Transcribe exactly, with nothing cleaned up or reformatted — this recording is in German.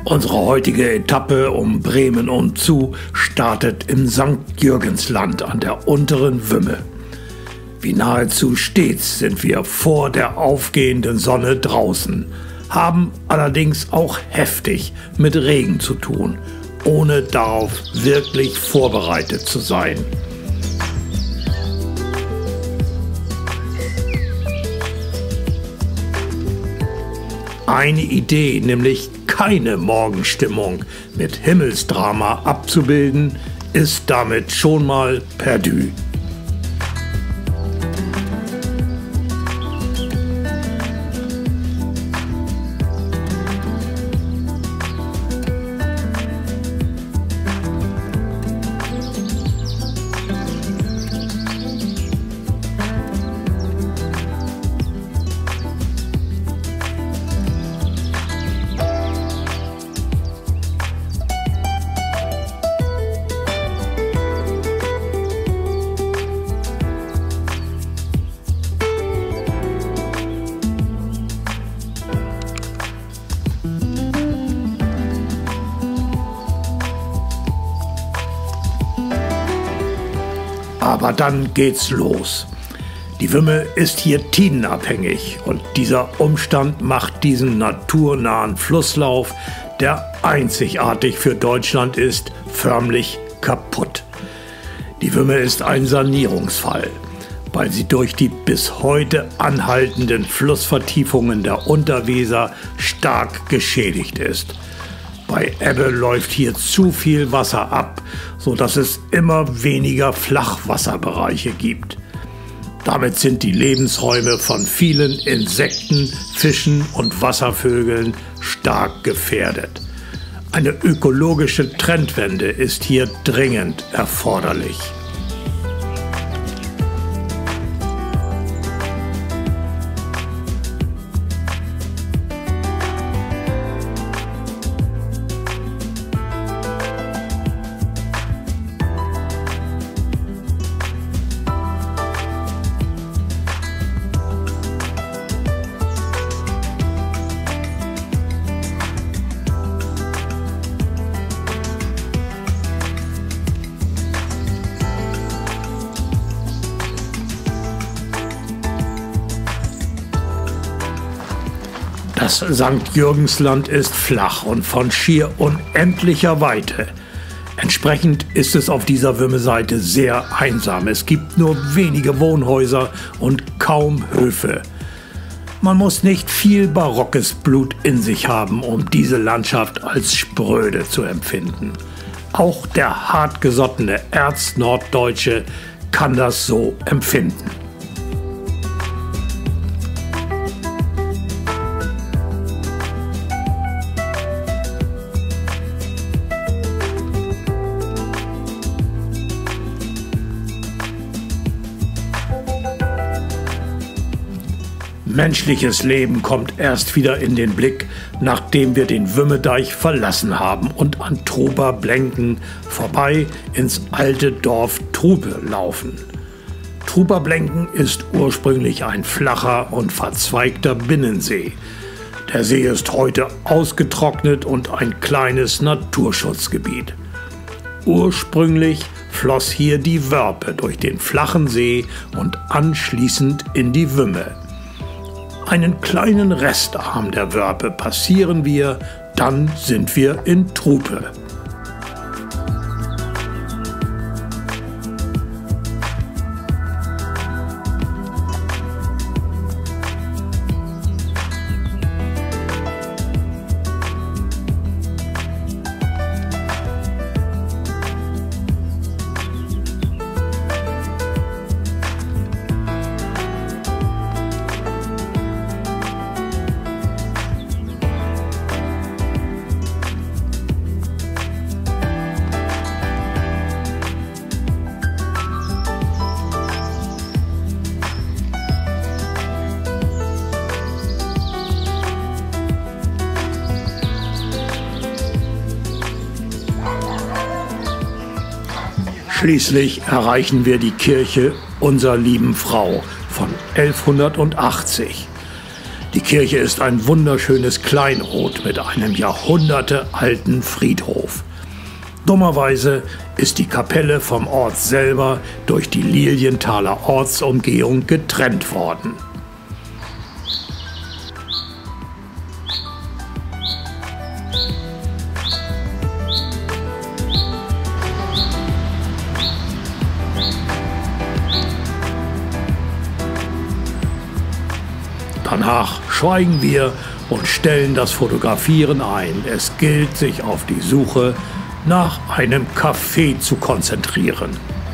Unsere heutige Etappe um Bremen und zu startet im Sankt Jürgensland an der unteren Wümme. Wie nahezu stets sind wir vor der aufgehenden Sonne draußen, haben allerdings auch heftig mit Regen zu tun, ohne darauf wirklich vorbereitet zu sein. Eine Idee, nämlich keine Morgenstimmung mit Himmelsdrama abzubilden, ist damit schon mal perdu. Aber dann geht's los. Die Wümme ist hier tidenabhängig und dieser Umstand macht diesen naturnahen Flusslauf, der einzigartig für Deutschland ist, förmlich kaputt. Die Wümme ist ein Sanierungsfall, weil sie durch die bis heute anhaltenden Flussvertiefungen der Unterweser stark geschädigt ist. Bei Ebbe läuft hier zu viel Wasser ab, sodass es immer weniger Flachwasserbereiche gibt. Damit sind die Lebensräume von vielen Insekten, Fischen und Wasservögeln stark gefährdet. Eine ökologische Trendwende ist hier dringend erforderlich. Das Sankt Jürgensland ist flach und von schier unendlicher Weite. Entsprechend ist es auf dieser Wümme-Seite sehr einsam. Es gibt nur wenige Wohnhäuser und kaum Höfe. Man muss nicht viel barockes Blut in sich haben, um diese Landschaft als spröde zu empfinden. Auch der hartgesottene Erznorddeutsche kann das so empfinden. Menschliches Leben kommt erst wieder in den Blick, nachdem wir den Wümmedeich verlassen haben und an Trubber-Blenken vorbei ins alte Dorf Trupe laufen. Trubber-Blenken ist ursprünglich ein flacher und verzweigter Binnensee. Der See ist heute ausgetrocknet und ein kleines Naturschutzgebiet. Ursprünglich floss hier die Wörpe durch den flachen See und anschließend in die Wümme. Einen kleinen Restarm der Wörpe passieren wir, dann sind wir in Trupe. Schließlich erreichen wir die Kirche Unser Lieben Frau von elfhundertachtzig. Die Kirche ist ein wunderschönes Kleinod mit einem jahrhundertealten Friedhof. Dummerweise ist die Kapelle vom Ort selber durch die Lilienthaler Ortsumgehung getrennt worden. Danach schweigen wir und stellen das Fotografieren ein. Es gilt, sich auf die Suche nach einem Café zu konzentrieren.